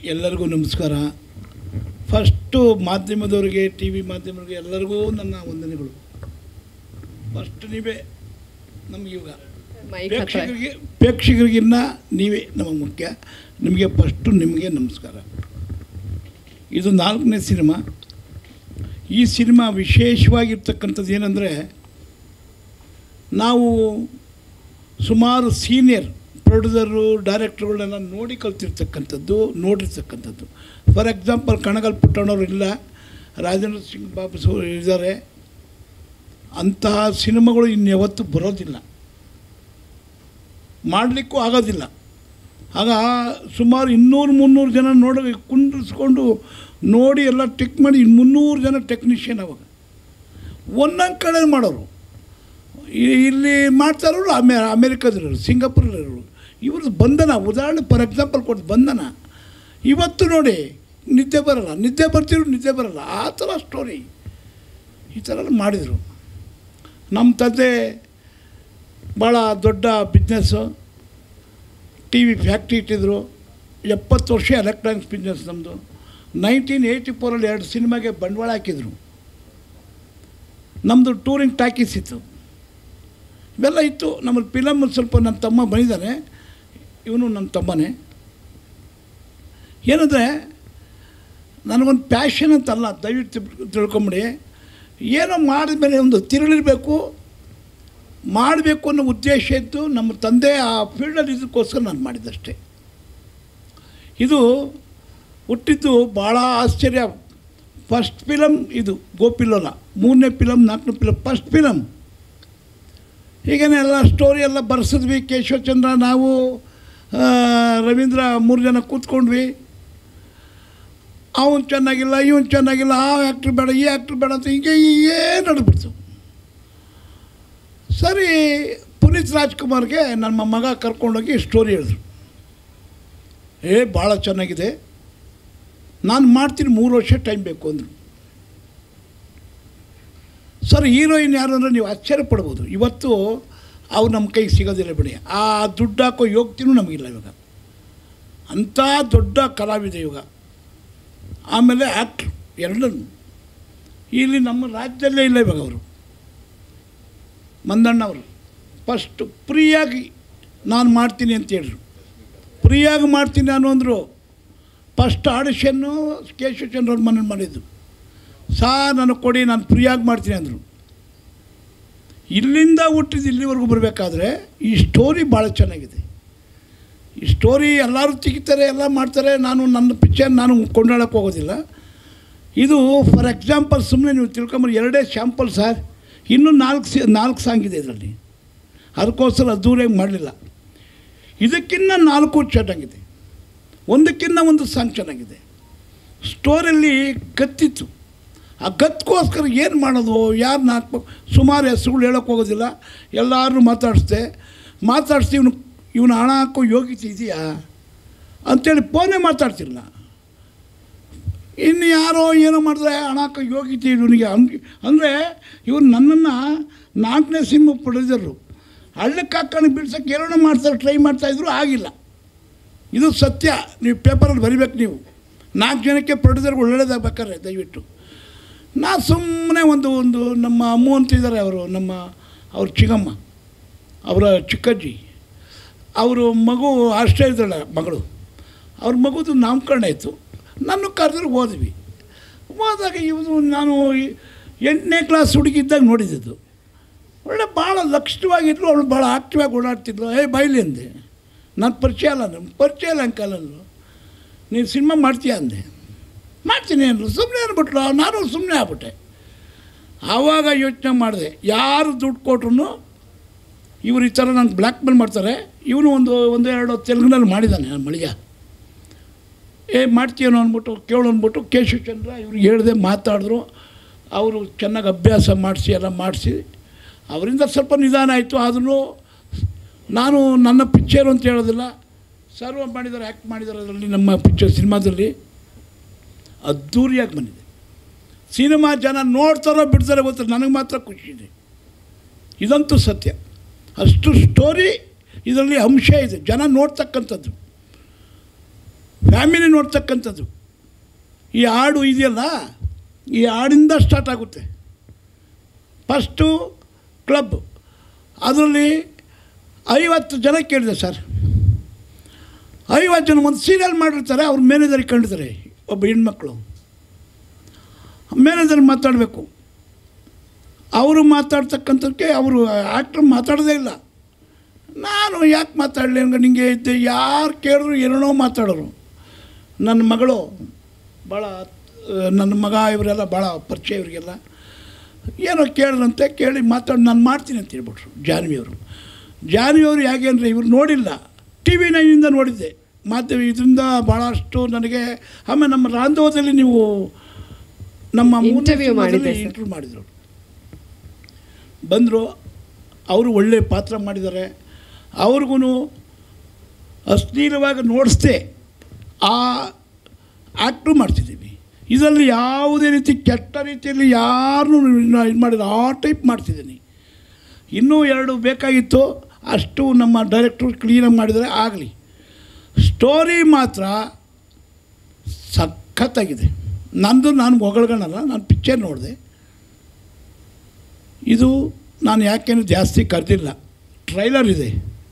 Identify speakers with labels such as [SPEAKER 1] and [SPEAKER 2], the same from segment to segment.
[SPEAKER 1] ಎಲ್ಲರಿಗೂ ನಮಸ್ಕಾರ. ಫಸ್ಟು ಮಾಧ್ಯಮದವರಿಗೆ, ಟಿ ವಿ ಮಾಧ್ಯಮದವರಿಗೆ ಎಲ್ಲರಿಗೂ ನನ್ನ ವಂದನೆಗಳು. ಫಸ್ಟ್ ನೀವೇ ನಮಗೆ ಇವಾಗ ಪ್ರೇಕ್ಷಕರಿಗಿನ್ನ ನೀವೇ ನಮಗೆ ಮುಖ್ಯ. ನಿಮಗೆ ಫಸ್ಟು ನಿಮಗೆ ನಮಸ್ಕಾರ. ಇದು 4ನೇ ಸಿನಿಮಾ. ಈ ಸಿನಿಮಾ ವಿಶೇಷವಾಗಿರ್ತಕ್ಕಂಥದ್ದು ಏನಂದರೆ, ನಾವು ಸುಮಾರು ಸೀನಿಯರ್ ಪ್ರೊಡ್ಯೂಸರು, ಡೈರೆಕ್ಟ್ರುಗಳನ್ನೆಲ್ಲ ನೋಡಿ ಕಲ್ತಿರ್ತಕ್ಕಂಥದ್ದು, ನೋಡಿರ್ತಕ್ಕಂಥದ್ದು. ಫಾರ್ ಎಕ್ಸಾಂಪಲ್ ಕಣಗಲ್ ಪುಟ್ಟಣ್ಣವ್ರು ಇಲ್ಲ, ರಾಜೇಂದ್ರ ಸಿಂಗ್ ಬಾಬು ಇದ್ದಾರೆ. ಅಂತಹ ಸಿನಿಮಾಗಳು ಇನ್ಯಾವತ್ತೂ ಬರೋದಿಲ್ಲ, ಮಾಡಲಿಕ್ಕೂ ಆಗೋದಿಲ್ಲ. ಆಗ ಸುಮಾರು 200-300 ಜನ ಕುಂಡಿಸ್ಕೊಂಡು ನೋಡಿ ಎಲ್ಲ ಟಿಕ್ ಮಾಡಿ 300 ಜನ ಟೆಕ್ನಿಷಿಯನ್ ಅವಾಗ ಒಂದೊಂದು ಕಡೆ ಮಾಡೋರು. ಇಲ್ಲಿ ಮಾಡ್ತಾರೋರು ಅಮೇರಿಕಾದವರು, ಸಿಂಗಾಪುರದವರು. ಇವ್ರದ್ದು ಬಂಧನ ಉದಾಹರಣೆ ಫಾರ್ ಎಕ್ಸಾಂಪಲ್ ಕೊಟ್ಟು ಬಂಧನ. ಇವತ್ತು ನೋಡಿ ನಿದ್ದೆ ಬರಲ್ಲ, ನಿದ್ದೆ ಬರ್ತಿದ್ರು ನಿದ್ದೆ ಬರಲ್ಲ, ಆ ಥರ ಸ್ಟೋರಿ ಈ ಥರ ಮಾಡಿದರು. ನಮ್ಮ ತಂದೆ ಭಾಳ ದೊಡ್ಡ ಬಿಸ್ನೆಸ್ಸು, ಟಿ ವಿ ಫ್ಯಾಕ್ಟ್ರಿ ಇಟ್ಟಿದ್ರು. 70 ವರ್ಷ ಎಲೆಕ್ಟ್ರಾನಿಕ್ಸ್ ಬಿಸ್ನೆಸ್ ನಮ್ಮದು. 1984 2 ಸಿನಿಮಾಗೆ ಬಂಡವಾಳ ಹಾಕಿದರು. ನಮ್ಮದು ಟೂರಿಂಗ್ ಟಾಕೀಸ್ ಇತ್ತು, ಇವೆಲ್ಲ ಇತ್ತು. ನಮ್ಮಲ್ಲಿ ಫಿಲಮ್ ಸ್ವಲ್ಪ ನನ್ನ ತಮ್ಮ ಬಂದಿದ್ದಾನೆ, ಇವನು ನನ್ನ ತಮ್ಮನೇ. ಏನಂದರೆ ನನಗೊಂದು ಪ್ಯಾಷನ್ ಅಂತಲ್ಲ, ದಯವಿಟ್ಟು ತಿಳ್ಕೊಂಬಿಡಿ. ಏನೋ ಮಾಡಿದ್ಮೇಲೆ ಒಂದು ತಿರುಳಿರಬೇಕು, ಮಾಡಬೇಕು ಅನ್ನೋ ಉದ್ದೇಶ ಇತ್ತು. ನಮ್ಮ ತಂದೆ ಆ ಫೀಲ್ಡಲ್ಲಿ ಇದಕ್ಕೋಸ್ಕರ ನಾನು ಮಾಡಿದ್ದಷ್ಟೇ. ಇದು ಹುಟ್ಟಿದ್ದು ಭಾಳ ಆಶ್ಚರ್ಯ. ಫಸ್ಟ್ ಫಿಲಮ್ ಇದು ಗೋಪಿಲೋಲ, 3ನೇ ಫಿಲಮ್, 4ನೇ ಫಿಲಮ್, ಫಸ್ಟ್ ಫಿಲಮ್. ಹೀಗೇನೆ ಎಲ್ಲ ಸ್ಟೋರಿ ಎಲ್ಲ ಬರ್ಸಿದ್ವಿ. ಕೇಶವಚಂದ್ರ, ನಾವು, ರವೀಂದ್ರ 3 ಜನ ಕೂತ್ಕೊಂಡ್ವಿ. ಅವನು ಚೆನ್ನಾಗಿಲ್ಲ, ಇವನು ಚೆನ್ನಾಗಿಲ್ಲ, ಆ ಆ್ಯಕ್ಟ್ರ್ ಬೇಡ, ಈ ಆ್ಯಕ್ಟ್ರ್ ಬೇಡ ಅಂತ ಹೀಗೆ ನಡೆದ್ಬಿಡ್ತು. ಸರಿ, ಪುನೀತ್ ರಾಜ್ಕುಮಾರ್ಗೆ ನಮ್ಮ ಮಗ ಕರ್ಕೊಂಡೋಗಿ ಸ್ಟೋರಿ ಹೇಳಿದ್ರು. ಭಾಳ ಚೆನ್ನಾಗಿದೆ, ನಾನು ಮಾಡ್ತೀನಿ, 3 ವರ್ಷ ಟೈಮ್ ಬೇಕು ಅಂದರು. ಸರ್, ಹೀರೋಯಿನ್ ಯಾರು ಅಂದರೆ ನೀವು ಆಶ್ಚರ್ಯ ಪಡ್ಬೋದು. ಇವತ್ತು ಅವ್ರು ನಮ್ಮ ಕೈಗೆ ಸಿಗೋದಿಲ್ಲ ಬಿಡಿ. ಆ ದುಡ್ಡು ಹಾಕೋ ಯೋಗ್ಯತೆಯೂ ನಮಗಿಲ್ಲ ಇವಾಗ. ಅಂಥ ದೊಡ್ಡ ಕಲಾವಿದೆ ಇವಾಗ. ಆಮೇಲೆ ಆ್ಯಕ್ಟ್ರು ಎರಡನ್ನು ಇಲ್ಲಿ ನಮ್ಮ ರಾಜ್ಯದಲ್ಲೇ ಇಲ್ಲ ಇವಾಗ. ಅವರು ಮಂದಣ್ಣವರು ಫಸ್ಟು ಫ್ರೀಯಾಗಿ ನಾನು ಮಾಡ್ತೀನಿ ಅಂತ ಹೇಳಿದ್ರು. ಫ್ರೀಯಾಗಿ ಮಾಡ್ತೀನಿ ನಾನು ಅಂದರು. ಫಸ್ಟ್ ಆಡಿಷನ್ನು ಕೇಶವಚಂದ್ರ ಅವ್ರ ಮನೇಲಿ ಮಾಡಿದ್ದು. ಸಾರ್ ನನಗೆ ಕೊಡಿ, ನಾನು ಫ್ರೀಯಾಗಿ ಮಾಡ್ತೀನಿ ಅಂದರು. ಇಲ್ಲಿಂದ ಹುಟ್ಟಿದ್ದು ಇಲ್ಲಿವರೆಗೂ ಬರಬೇಕಾದ್ರೆ ಈ ಸ್ಟೋರಿ ಭಾಳ ಚೆನ್ನಾಗಿದೆ. ಈ ಸ್ಟೋರಿ ಎಲ್ಲರೂ ತೆಗಿತಾರೆ, ಎಲ್ಲ ಮಾಡ್ತಾರೆ. ನಾನು ನನ್ನ ಪಿಕ್ಚರ್ ನಾನು ಕೊಂಡಾಡೋಕ್ಕೆ ಹೋಗೋದಿಲ್ಲ. ಇದು ಫಾರ್ ಎಕ್ಸಾಂಪಲ್ ಸುಮ್ಮನೆ ನೀವು ತಿಳ್ಕೊಂಬರಿ, 2 ಸ್ಯಾಂಪಲ್ ಸರ್. ಇನ್ನೂ 4 ಸಾಂಗ್ ಇದೆ ಇದರಲ್ಲಿ. ಅದಕ್ಕೋಸ್ಕರ ಅದ್ದೂರಿಯಾಗಿ ಮಾಡಲಿಲ್ಲ. ಇದಕ್ಕಿಂತ 4 ಚೆನ್ನಾಗಿದೆ, ಒಂದಕ್ಕಿಂತ ಒಂದು ಸಾಂಗ್ ಚೆನ್ನಾಗಿದೆ. ಸ್ಟೋರಿಯಲ್ಲಿ ಗತ್ತಿತ್ತು. ಆ ಗತ್ಕೋಸ್ಕರ ಏನು ಮಾಡೋದು, ಯಾರನ್ನ ಹಾಕ್ಬೇಕು, ಸುಮಾರು ಹೆಸರುಗಳು ಹೇಳೋಕ್ಕೆ ಹೋಗೋದಿಲ್ಲ. ಎಲ್ಲರೂ ಮಾತಾಡಿಸ್ದೆ ಇವನು ಹಣ ಹಾಕೋ ಯೋಗ್ಯತೆ ಇದೆಯಾ ಅಂಥೇಳಿ ಫೋನೇ ಮಾತಾಡ್ತಿಲ್ಲ. ಇನ್ನು ಯಾರೋ ಏನೋ ಮಾಡಿದ್ರೆ ಹಣ ಹಾಕೋ ಯೋಗ್ಯತೆ ಇವನಿಗೆ ಅಂದರೆ ಇವ್ರು ನನ್ನನ್ನು 4ನೇ ಸಿನಿಮಾ ಪ್ರೊಡ್ಯೂಸರು ಹಳ್ಳಕ್ಕೆ ಹಾಕೊಂಡು ಬಿಡ್ಸೋಕ್ಕೆ ಏನೋ ಮಾಡ್ತಾರೆ, ಟ್ರೈ ಮಾಡ್ತಾಯಿದ್ರು, ಆಗಿಲ್ಲ. ಇದು ಸತ್ಯ. ನೀವು ಪೇಪರಲ್ಲಿ ಬರಿಬೇಕು. ನೀವು 4 ಜನಕ್ಕೆ ಪ್ರೊಡ್ಯೂಸರ್ಗಳು ಒಳ್ಳೆಯದಾಗಬೇಕಾದ್ರೆ ದಯವಿಟ್ಟು. ನಾನು ಸುಮ್ಮನೆ ಒಂದು ನಮ್ಮ ಅಮ್ಮ ಅಂತ ಇದ್ದಾರೆ, ಅವ್ರ ಚಿಕ್ಕಮ್ಮ, ಅವರ ಚಿಕ್ಕಜ್ಜಿ, ಅವರು ಮಗು ಆಸ್ಟ್ರೇಲಿಯಾದಳ ಮಗಳು, ಅವ್ರ ಮಗುದು ನಾಮಕರಣ ಇತ್ತು. ನನ್ನ ಕರೆದ್ರೆ ಹೋದ್ವಿ. ಹೋದಾಗ ನಾನು 8ನೇ ಕ್ಲಾಸ್ ಹುಡುಗಿದ್ದಾಗ ನೋಡಿದ್ದು. ಒಳ್ಳೆ ಭಾಳ ಲಕ್ಷಣವಾಗಿದ್ಲು, ಅವಳು ಭಾಳ ಆಕ್ಟಿವಾಗಿ ಓಡಾಡ್ತಿದ್ಲು. ಬೈಲಿ ಅಂದೆ. ನಾನು ಪರಿಚಯ ಇಲ್ಲ ಅಂಕಲನ್ನು. ನೀನು ಸಿನಿಮಾ ಮಾಡ್ತೀಯ ಅಂದೆ. ಮಾಡ್ತೀನಿ ಅಂದರು. ಸುಮ್ಮನೆ ಅಂದ್ಬಿಟ್ಲು. ನಾನು ಸುಮ್ಮನೆ ಆಗ್ಬಿಟ್ಟೆ. ಆವಾಗ ಯೋಚನೆ ಮಾಡಿದೆ, ಯಾರು ದುಡ್ಡು ಕೊಟ್ರು ಇವರು ಈ ಥರ ನಂಗೆ ಬ್ಲ್ಯಾಕ್ ಮೇಲ್ ಮಾಡ್ತಾರೆ. ಇವನು ಒಂದು 2 ತೆಲುಗಿನಲ್ಲಿ ಮಾಡಿದ್ದಾನೆ ನನ್ನ ಮಳಿಯ. ಮಾಡ್ತೀಯನೋ ಅಂದ್ಬಿಟ್ಟು ಕೇಳು ಅಂದ್ಬಿಟ್ಟು ಕೇಶವಚಂದ್ರ ಇವ್ರಿಗೆ ಹೇಳಿದೆ, ಮಾತಾಡಿದ್ರು. ಅವರು ಚೆನ್ನಾಗಿ ಅಭ್ಯಾಸ ಮಾಡಿಸಿ ಅವರಿಂದ ಸ್ವಲ್ಪ ನಿಧಾನ ಆಯಿತು. ಆದರೂ ನಾನು ನನ್ನ ಪಿಕ್ಚರು ಅಂತ ಹೇಳೋದಿಲ್ಲ, ಸರ್ವ ಮಾಡಿದ್ದಾರೆ, ಆ್ಯಕ್ಟ್ ಮಾಡಿದ್ದಾರೆ ಅದರಲ್ಲಿ. ನಮ್ಮ ಸಿನಿಮಾದಲ್ಲಿ ಅದ್ಧೂರಿಯಾಗಿ ಬಂದಿದೆ. ಸಿನಿಮಾ ಜನ ನೋಡ್ತಾರೋ ಬಿಡ್ತಾರೆ ಗೊತ್ತಿಲ್ಲ, ನನಗೆ ಮಾತ್ರ ಖುಷಿ ಇದೆ. ಇದಂತೂ ಸತ್ಯ. ಅಷ್ಟು ಸ್ಟೋರಿ ಇದರಲ್ಲಿ ಅಂಶ ಇದೆ, ಜನ ನೋಡ್ತಕ್ಕಂಥದ್ದು. ಫ್ಯಾಮಿಲಿ ನೋಡ್ತಕ್ಕಂಥದ್ದು. ಈ ಹಾಡು ಇದೆಯಲ್ಲ, ಈ ಹಾಡಿಂದ ಸ್ಟಾರ್ಟ್ ಆಗುತ್ತೆ. ಫಸ್ಟು ಕ್ಲಬ್, ಅದರಲ್ಲಿ 50 ಜನ ಕೇಳಿದೆ ಸರ್. 50 ಜನ ಒಂದು ಸೀರಿಯಲ್ ಮಾಡಿರ್ತಾರೆ, ಅವ್ರ ಮ್ಯಾನೇಜರಿಗೆ ಕಂಡಿದ್ದಾರೆ. ಒಬ್ಬ ಹೆಣ್ಮಕ್ಳು ಮ್ಯಾನೇಜರ್ ಮಾತಾಡಬೇಕು, ಅವರು ಮಾತಾಡ್ತಕ್ಕಂಥದ್ದಕ್ಕೆ ಅವರು ಆ್ಯಕ್ಟ್ರ್ ಮಾತಾಡೋದೇ ಇಲ್ಲ. ನಾನು ಯಾಕೆ ಮಾತಾಡಲಿ ಹಂಗೆ ನಿಂಗೆ ಇದ್ದೆ, ಯಾರು ಕೇಳಿದ್ರು ಏನೇನೋ ಮಾತಾಡೋರು. ನನ್ನ ಮಗಳು ಭಾಳ, ನನ್ನ ಮಗ ಇವರೆಲ್ಲ ಭಾಳ ಪರಿಚಯ ಇವರಿಗೆಲ್ಲ. ಏನೋ ಕೇಳಿದ್ರಂತೆ, ಕೇಳಿ ಮಾತಾಡಿ ನಾನು ಮಾಡ್ತೀನಿ ಅಂತ ಹೇಳ್ಬಿಟ್ರು ಜಾನ್ವಿಯವರು. ಹೇಗೆ ಅಂದರೆ ಇವ್ರು ನೋಡಿಲ್ಲ, TV 9 ನೋಡಿದ್ದೆ ಮಾಧ್ಯಮ, ಇದರಿಂದ ಭಾಳಷ್ಟು ನನಗೆ. ಆಮೇಲೆ ನಮ್ಮ ರಾಂಧವದಲ್ಲಿ ನೀವು ನಮ್ಮ ಇಂಟರ್ವ್ಯೂ ಮಾಡಿದರು, ಬಂದರು. ಅವರು ಒಳ್ಳೆ ಪಾತ್ರ ಮಾಡಿದ್ದಾರೆ. ಅವ್ರಿಗೂ ಅಶ್ಲೀಲವಾಗಿ ನೋಡಿಸ್ದೆ ಆ ಆ್ಯಕ್ಟು ಮಾಡ್ತಿದ್ದೀವಿ. ಇದರಲ್ಲಿ ಯಾವುದೇ ರೀತಿ ಕೆಟ್ಟ ರೀತಿಯಲ್ಲಿ ಯಾರನ್ನೂ ಇದು ಮಾಡಿದ ಆ ಟೈಪ್ ಮಾಡ್ತಿದ್ದೀನಿ. ಇನ್ನೂ 2 ಬೇಕಾಗಿತ್ತು, ಅಷ್ಟು ನಮ್ಮ ಡೈರೆಕ್ಟ್ರು ಕ್ಲೀನಾಗಿ ಮಾಡಿದರೆ ಆಗಲಿ. ಸ್ಟೋರಿ ಮಾತ್ರ ಸಖತ್ತಾಗಿದೆ. ನಾನು ಹೊಗಳಗಣಲ್ಲ, ನಾನು ಪಿಕ್ಚರ್ ನೋಡಿದೆ. ಇದು ನಾನು ಯಾಕೇನು ಜಾಸ್ತಿ ಕರೆದಿಲ್ಲ, ಟ್ರೈಲರ್ ಇದೆ.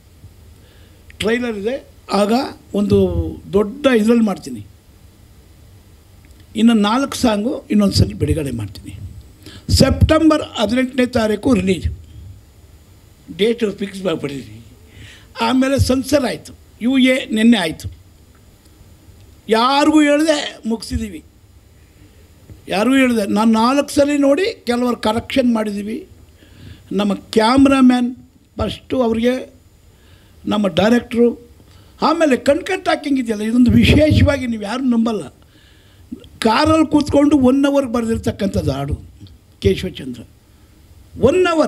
[SPEAKER 1] ಆಗ ಒಂದು ದೊಡ್ಡ ಇದರಲ್ಲಿ ಮಾಡ್ತೀನಿ. ಇನ್ನು 4 ಸಾಂಗು ಇನ್ನೊಂದು ಸಲ ಬಿಡುಗಡೆ ಮಾಡ್ತೀನಿ. ಸೆಪ್ಟೆಂಬರ್ 18ನೇ ತಾರೀಕು ರಿಲೀಜ್, ಡೇಟು ಫಿಕ್ಸ್ ಮಾಡಿಬಿಟ್ಟಿದ್ದೀನಿ. ಆಮೇಲೆ ಸೆನ್ಸರ್ ಆಯಿತು, UA ನಿನ್ನೆ ಆಯಿತು. ಯಾರಿಗೂ ಹೇಳಿದೆ ಮುಗಿಸಿದ್ದೀವಿ, ಯಾರಿಗೂ ಹೇಳಿದೆ. ನಾನು 4 ಸಲ ನೋಡಿ ಕೆಲವರು ಕರೆಕ್ಷನ್ ಮಾಡಿದ್ದೀವಿ. ನಮ್ಮ ಕ್ಯಾಮ್ರಾಮ್ಯಾನ್ ಫಸ್ಟು ಅವ್ರಿಗೆ, ನಮ್ಮ ಡೈರೆಕ್ಟ್ರು, ಆಮೇಲೆ ಕಣ್ ಟಾಕಿಂಗ್ ಇದೆಯಲ್ಲ, ಇದೊಂದು ವಿಶೇಷವಾಗಿ ನೀವು ಯಾರು ನಂಬಲ್ಲ. ಕಾರಲ್ಲಿ ಕೂತ್ಕೊಂಡು 1 hour ಬರೆದಿರ್ತಕ್ಕಂಥದ್ದು ಹಾಡು ಕೇಶವಚಂದ್ರ, 1 hour.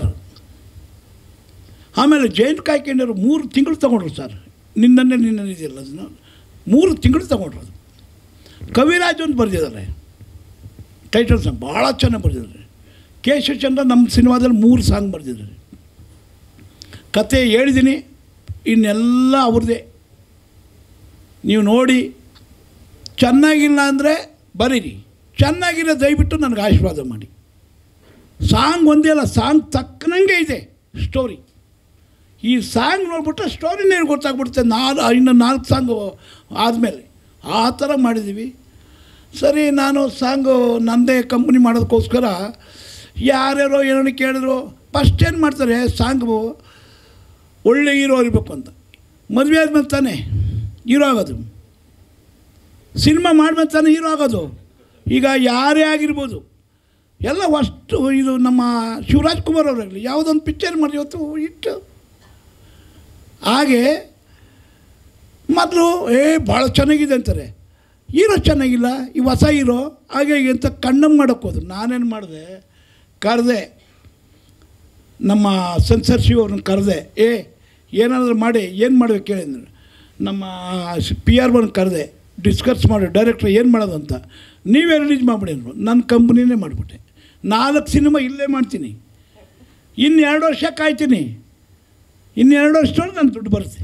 [SPEAKER 1] ಆಮೇಲೆ ಜಯಂತ್ ಕಾಯ್ಕೊಂಡರು 3 ತಿಂಗಳು ತೊಗೊಂಡ್ರು ಸರ್. ನಿನ್ನೆ ಇದೆಯಲ್ಲ, ಅದನ್ನು 3 ತಿಂಗಳು ತೊಗೊಂಡ್ರು. ಅದು ಕವಿರಾಜ್ ಒಂದು ಬರೆದಿದ್ದಾರೆ, ಟೈಟಲ್ ಸಾಂಗ್ ಭಾಳ ಚೆನ್ನಾಗಿ ಬರೆದಿದ್ದಾರೆ. ಕೇಶವಚಂದ್ರ ನಮ್ಮ ಸಿನಿಮಾದಲ್ಲಿ 3 ಸಾಂಗ್ ಬರೆದಿದ್ದಾರೆ. ಕತೆ ಹೇಳಿದ್ದೀನಿ, ಇನ್ನೆಲ್ಲ ಅವ್ರದ್ದೇ. ನೀವು ನೋಡಿ, ಚೆನ್ನಾಗಿಲ್ಲ ಅಂದರೆ ಬರೀರಿ, ಚೆನ್ನಾಗಿರೋ ದಯವಿಟ್ಟು ನನಗೆ ಆಶೀರ್ವಾದ ಮಾಡಿ. ಸಾಂಗ್ ಒಂದೇ ಅಲ್ಲ, ಸಾಂಗ್ ತಕ್ಕನಂಗೆ ಇದೆ ಸ್ಟೋರಿ. ಈ ಸಾಂಗ್ ನೋಡ್ಬಿಟ್ರೆ ಸ್ಟೋರಿನೇ ಗೊತ್ತಾಗ್ಬಿಡುತ್ತೆ. ಇನ್ನು 4 ಸಾಂಗು ಆದಮೇಲೆ ಆ ಥರ ಮಾಡಿದ್ದೀವಿ. ಸರಿ, ನಾನು ಸಾಂಗು ನನ್ನದೇ ಕಂಪ್ನಿ ಮಾಡೋದಕ್ಕೋಸ್ಕರ ಯಾರ್ಯಾರೋ ಏನೋ ಕೇಳಿದ್ರು. ಫಸ್ಟ್ ಏನು ಮಾಡ್ತಾರೆ, ಸಾಂಗು ಒಳ್ಳೆ ಹೀರೋ ಇರಬೇಕು ಅಂತ. ಮದುವೆ ಆದ್ಮೇಲೆ ತಾನೇ ಹೀರೋ ಆಗೋದು, ಸಿನಿಮಾ ಮಾಡ್ಮೇಲೆ ತಾನೇ ಹೀರೋ ಆಗೋದು. ಈಗ ಯಾರೇ ಆಗಿರ್ಬೋದು, ಎಲ್ಲ ಅಷ್ಟು. ಇದು ನಮ್ಮ ಶಿವರಾಜ್ ಕುಮಾರ್ ಅವರಾಗಲಿ, ಯಾವುದೊಂದು ಪಿಕ್ಚರ್ ಮಾಡಿ ಇವತ್ತು ಇಟ್ಟು ಹಾಗೆ ಮೊದಲು ಭಾಳ ಚೆನ್ನಾಗಿದೆ ಅಂತಾರೆ, ಹೀರೋ ಚೆನ್ನಾಗಿಲ್ಲ, ಈ ಹೊಸ ಹೀರೋ ಹಾಗೆ ಹೀಗೆ ಅಂತ ಕಣ್ಣಂಗೆ ಮಾಡೋಕ್ಕೆ ಹೋದ್ರು. ನಾನೇನು ಮಾಡಿದೆ, ಕರೆದೆ ನಮ್ಮ ಸೆನ್ಸರ್ಶಿಪ್ ಅವ್ರನ್ನ ಕರೆದೆ. ಏನಾದರೂ ಮಾಡಿ ಏನು ಮಾಡಬೇಕು ಕೇಳಿ ಅಂದರೆ, ನಮ್ಮ PR1 ಕರೆದೆ, ಡಿಸ್ಕಸ್ ಮಾಡಿ ಡೈರೆಕ್ಟ್ರ್ ಏನು ಮಾಡೋದು ಅಂತ. ನೀವೇ ರಿಲೀಸ್ ಮಾಡಿಬಿಡಿ ಅಂದರು. ನನ್ನ ಕಂಪ್ನಿನೇ ಮಾಡಿಬಿಟ್ಟೆ. 4 ಸಿನಿಮಾ ಇಲ್ಲೇ ಮಾಡ್ತೀನಿ, ಇನ್ನು 2 ವರ್ಷ ಕಾಯ್ತೀನಿ. ಇನ್ನು 2 ವರ್ಷದೊಳಗೆ ನನ್ನ ದುಡ್ಡು ಬರುತ್ತೆ.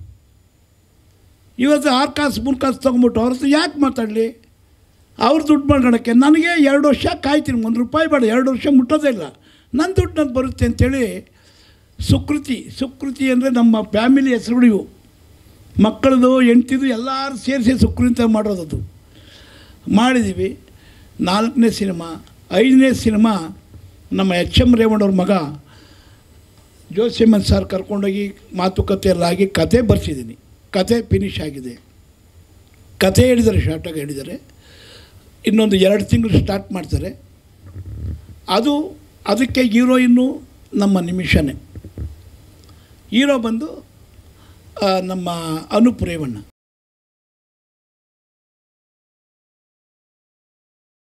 [SPEAKER 1] ಇವತ್ತು 6 ಕಾಸು 3 ಕಾಸು ತೊಗೊಂಬಿಟ್ಟು ಅವ್ರ ಹತ್ರ ಯಾಕೆ ಮಾತಾಡಲಿ, ಅವ್ರು ದುಡ್ಡು ಮಾಡ್ಕೊಳಕ್ಕೆ. ನನಗೆ 2 ವರ್ಷ ಕಾಯ್ತೀನಿ, 1 ರೂಪಾಯಿ ಬೇಡ, 2 ವರ್ಷ ಮುಟ್ಟೋದೇ ಇಲ್ಲ, ನನ್ನ ದುಡ್ಡು ನನಗೆ ಬರುತ್ತೆ ಅಂಥೇಳಿ. ಸುಕೃತಿ ಅಂದರೆ ನಮ್ಮ ಫ್ಯಾಮಿಲಿ ಹೆಸರುಗಳು ಇವು, ಮಕ್ಕಳದು ಹೆಂಡ್ತಿದು ಎಲ್ಲರೂ ಸೇರಿಸಿ ಸುಕೃತಿ ಮಾಡೋದದು ಮಾಡಿದ್ದೀವಿ. 4ನೇ ಸಿನಿಮಾ. 5ನೇ ಸಿನಿಮಾ ನಮ್ಮ HM ರೇವಣ್ಣವ್ರ ಮಗ ಜೋಸೆಮನ್ ಸರ್ ಕರ್ಕೊಂಡೋಗಿ ಮಾತುಕತೆಯಲ್ಲಾಗಿ ಕತೆ ಬರ್ಸಿದ್ದೀನಿ. ಕತೆ ಫಿನಿಷ್ ಆಗಿದೆ. ಕತೆ ಹೇಳಿದ್ದಾರೆ, ಶಾರ್ಟಾಗಿ ಹೇಳಿದ್ದಾರೆ. ಇನ್ನೊಂದು 2 ತಿಂಗಳು ಸ್ಟಾರ್ಟ್ ಮಾಡ್ತಾರೆ. ಅದಕ್ಕೆ ಹೀರೋಯಿನ್ನು ನಮ್ಮ ನಿಮಿಷನೇ. ಹೀರೋ ಬಂದು ನಮ್ಮ ಅನೂಪ್ ರೇವಣ್ಣ.